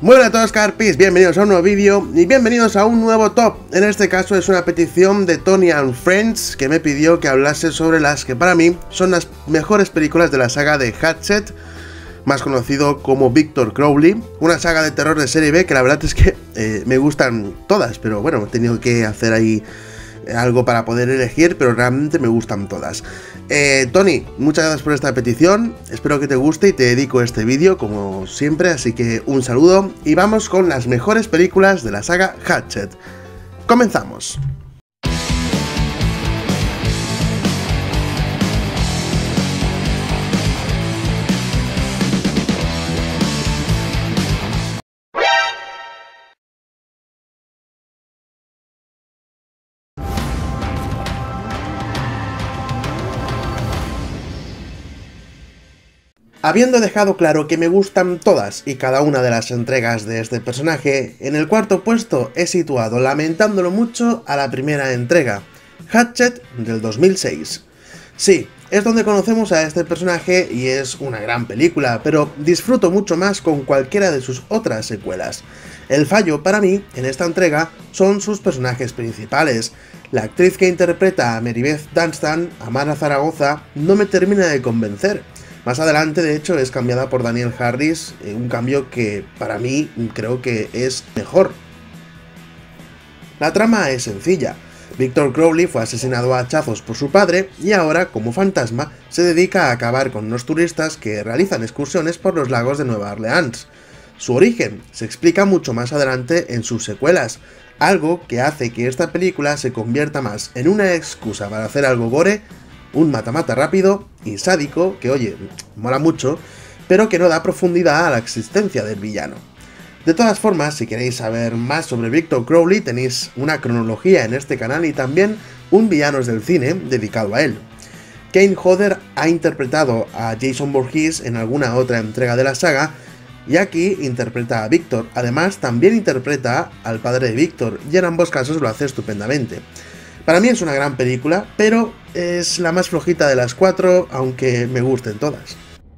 Muy buenas a todos, Carpis, bienvenidos a un nuevo vídeo y bienvenidos a un nuevo top. En este caso es una petición de Tony and Friends, que me pidió que hablase sobre las que para mí son las mejores películas de la saga de Hatchet, más conocido como Victor Crowley, una saga de terror de serie B que la verdad es que me gustan todas, pero bueno, he tenido que hacer ahí algo para poder elegir, pero realmente me gustan todas. Tony, muchas gracias por esta petición, espero que te guste y te dedico este vídeo como siempre, así que un saludo y vamos con las mejores películas de la saga Hatchet. ¡Comenzamos! Habiendo dejado claro que me gustan todas y cada una de las entregas de este personaje, en el cuarto puesto he situado, lamentándolo mucho, a la primera entrega, Hatchet del 2006. Sí, es donde conocemos a este personaje y es una gran película, pero disfruto mucho más con cualquiera de sus otras secuelas. El fallo para mí en esta entrega son sus personajes principales. La actriz que interpreta a Maribeth Dunstan, Amara Zaragoza, no me termina de convencer. Más adelante, de hecho, es cambiada por Danielle Harris, un cambio que para mí creo que es mejor. La trama es sencilla. Victor Crowley fue asesinado a hachazos por su padre y ahora, como fantasma, se dedica a acabar con unos turistas que realizan excursiones por los lagos de Nueva Orleans. Su origen se explica mucho más adelante en sus secuelas, algo que hace que esta película se convierta más en una excusa para hacer algo gore, un mata-mata rápido y sádico que, oye, mola mucho, pero que no da profundidad a la existencia del villano. De todas formas, si queréis saber más sobre Victor Crowley, tenéis una cronología en este canal y también un Villanos del Cine dedicado a él. Kane Hodder ha interpretado a Jason Voorhees en alguna otra entrega de la saga, y aquí interpreta a Victor. Además, también interpreta al padre de Victor, y en ambos casos lo hace estupendamente. Para mí es una gran película, pero es la más flojita de las cuatro, aunque me gusten todas.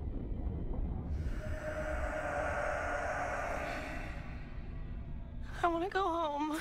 I wanna go home.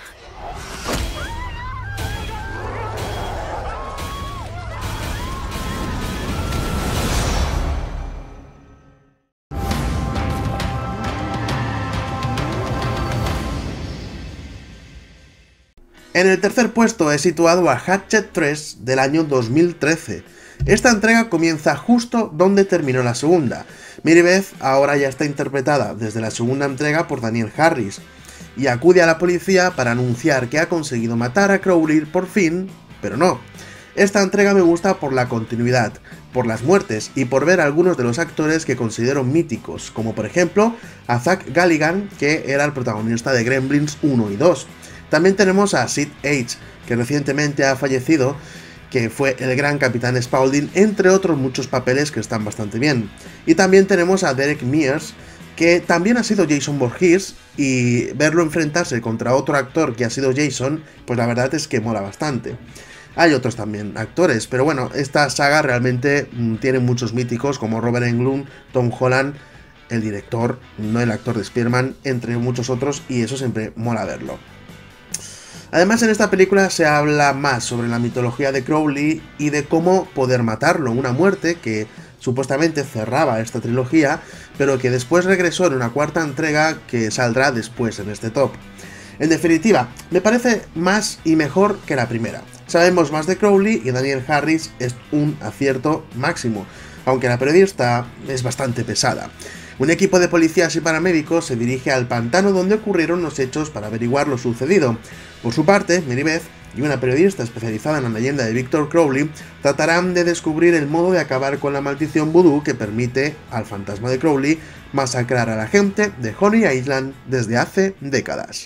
En el tercer puesto he situado a Hatchet 3 del año 2013. Esta entrega comienza justo donde terminó la segunda. Maribeth ahora ya está interpretada desde la segunda entrega por Danielle Harris, y acude a la policía para anunciar que ha conseguido matar a Crowley por fin, pero no. Esta entrega me gusta por la continuidad, por las muertes y por ver a algunos de los actores que considero míticos, como por ejemplo a Zach Galligan, que era el protagonista de Gremlins 1 y 2. También tenemos a Sid Haig, que recientemente ha fallecido, que fue el gran Capitán Spaulding, entre otros muchos papeles que están bastante bien. Y también tenemos a Derek Mears, que también ha sido Jason Voorhees, y verlo enfrentarse contra otro actor que ha sido Jason, pues la verdad es que mola bastante. Hay otros también actores, pero bueno, esta saga realmente tiene muchos míticos como Robert Englund, Tom Holland, el director, no el actor de Spider-Man, entre muchos otros, y eso siempre mola verlo. Además, en esta película se habla más sobre la mitología de Crowley y de cómo poder matarlo, una muerte que supuestamente cerraba esta trilogía, pero que después regresó en una cuarta entrega que saldrá después en este top. En definitiva, me parece más y mejor que la primera. Sabemos más de Crowley y Danielle Harris es un acierto máximo, aunque la periodista es bastante pesada. Un equipo de policías y paramédicos se dirige al pantano donde ocurrieron los hechos para averiguar lo sucedido. Por su parte, Maribeth y una periodista especializada en la leyenda de Victor Crowley tratarán de descubrir el modo de acabar con la maldición vudú que permite al fantasma de Crowley masacrar a la gente de Honey Island desde hace décadas.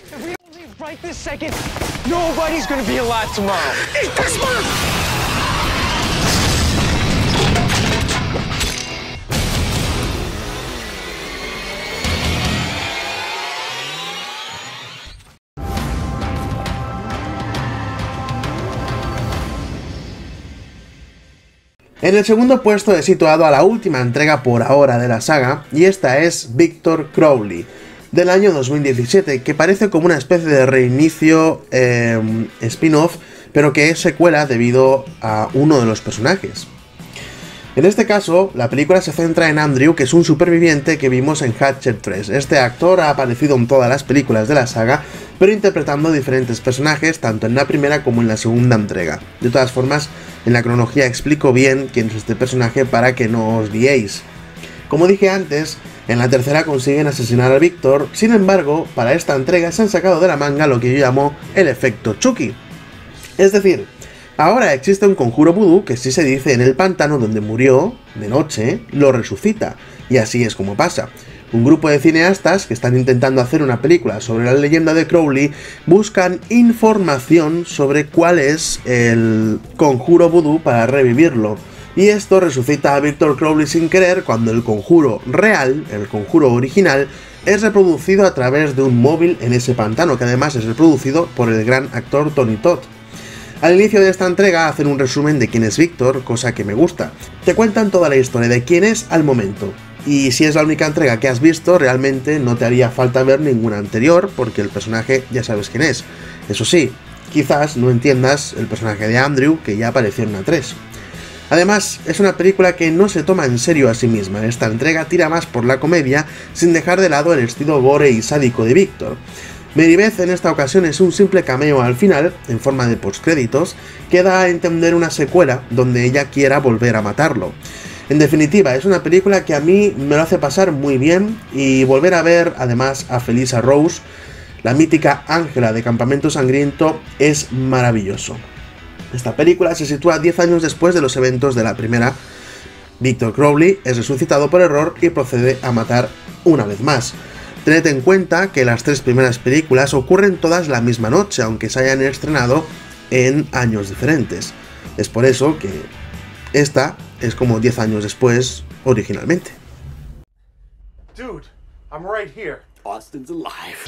En el segundo puesto he situado a la última entrega por ahora de la saga, y esta es Victor Crowley. del año 2017, que parece como una especie de reinicio spin-off, pero que es secuela debido a uno de los personajes. En este caso, la película se centra en Andrew, que es un superviviente que vimos en Hatchet 3. Este actor ha aparecido en todas las películas de la saga, pero interpretando diferentes personajes, tanto en la primera como en la segunda entrega. De todas formas, en la cronología explico bien quién es este personaje para que no os liéis. Como dije antes, en la tercera consiguen asesinar a Victor, sin embargo, para esta entrega se han sacado de la manga lo que yo llamo el efecto Chucky. Es decir, ahora existe un conjuro vudú que, si se dice en el pantano donde murió, de noche, lo resucita, y así es como pasa. Un grupo de cineastas que están intentando hacer una película sobre la leyenda de Crowley buscan información sobre cuál es el conjuro vudú para revivirlo, y esto resucita a Victor Crowley sin querer cuando el conjuro real, el conjuro original, es reproducido a través de un móvil en ese pantano, que además es reproducido por el gran actor Tony Todd. Al inicio de esta entrega hacen un resumen de quién es Victor, cosa que me gusta. Te cuentan toda la historia de quién es al momento. Y si es la única entrega que has visto, realmente no te haría falta ver ninguna anterior, porque el personaje ya sabes quién es. Eso sí, quizás no entiendas el personaje de Andrew, que ya apareció en la 3. Además, es una película que no se toma en serio a sí misma. Esta entrega tira más por la comedia, sin dejar de lado el estilo gore y sádico de Victor. Mary Beth en esta ocasión es un simple cameo al final, en forma de postcréditos, que da a entender una secuela donde ella quiera volver a matarlo. En definitiva, es una película que a mí me lo hace pasar muy bien, y volver a ver además a Felissa Rose, la mítica Ángela de Campamento Sangriento, es maravilloso. Esta película se sitúa 10 años después de los eventos de la primera. Victor Crowley es resucitado por error y procede a matar una vez más. Tened en cuenta que las 3 primeras películas ocurren todas la misma noche, aunque se hayan estrenado en años diferentes. Es por eso que esta es como 10 años después originalmente. Dude, I'm right here. Austin's alive.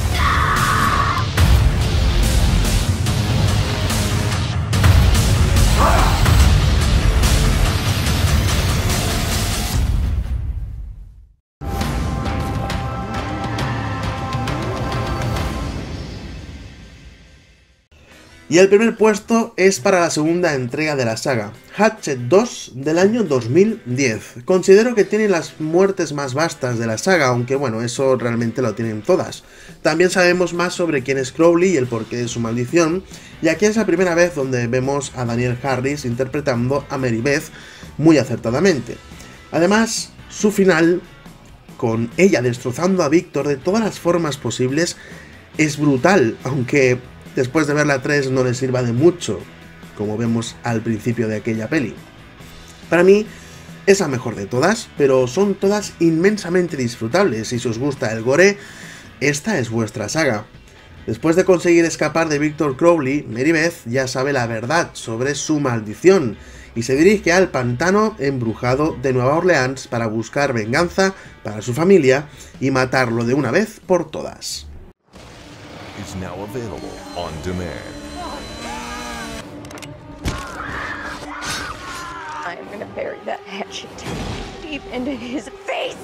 Y el primer puesto es para la segunda entrega de la saga, Hatchet 2 del año 2010. Considero que tiene las muertes más vastas de la saga, aunque bueno, eso realmente lo tienen todas. También sabemos más sobre quién es Crowley y el porqué de su maldición, y aquí es la primera vez donde vemos a Danielle Harris interpretando a Mary Beth muy acertadamente. Además, su final, con ella destrozando a Victor de todas las formas posibles, es brutal, aunque después de ver la 3 no le sirva de mucho, como vemos al principio de aquella peli. Para mí es la mejor de todas, pero son todas inmensamente disfrutables, y si os gusta el gore, esta es vuestra saga. Después de conseguir escapar de Victor Crowley, Mary Beth ya sabe la verdad sobre su maldición, y se dirige al pantano embrujado de Nueva Orleans para buscar venganza para su familia y matarlo de una vez por todas. Is now available on demand. I'm gonna bury that hatchet deep into his face.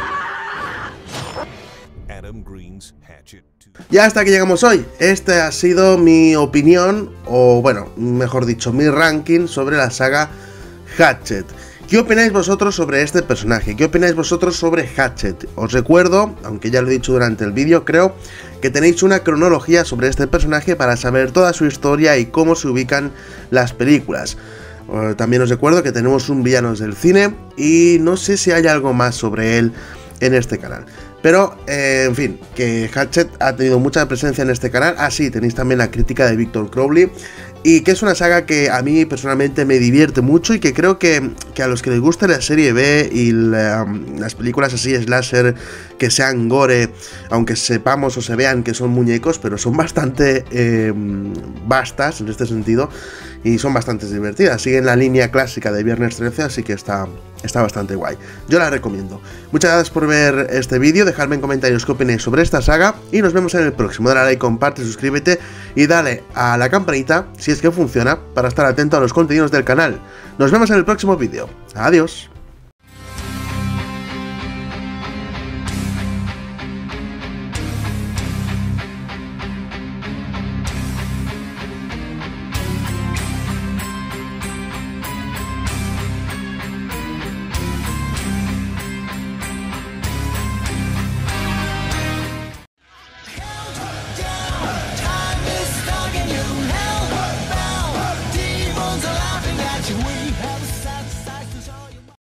Adam Green's Hatchet 2. Y hasta que llegamos hoy. Esta ha sido mi opinión, o bueno, mejor dicho, mi ranking sobre la saga Hatchet. ¿Qué opináis vosotros sobre este personaje? ¿Qué opináis vosotros sobre Hatchet? Os recuerdo, aunque ya lo he dicho durante el vídeo, creo que tenéis una cronología sobre este personaje para saber toda su historia y cómo se ubican las películas. También os recuerdo que tenemos un Villanos del Cine y no sé si hay algo más sobre él en este canal. Pero, en fin, que Hatchet ha tenido mucha presencia en este canal. Ah, sí, tenéis también la crítica de Victor Crowley. Y que es una saga que a mí personalmente me divierte mucho y que creo que a los que les gusta la serie B y las películas así slasher que sean gore, aunque sepamos o se vean que son muñecos, pero son bastante vastas en este sentido y son bastante divertidas. Siguen la línea clásica de Viernes 13, así que está bastante guay. Yo la recomiendo. Muchas gracias por ver este vídeo, dejadme en comentarios qué opináis sobre esta saga y nos vemos en el próximo. Dale a like, comparte, suscríbete y dale a la campanita si es que funciona para estar atento a los contenidos del canal. Nos vemos en el próximo vídeo. Adiós.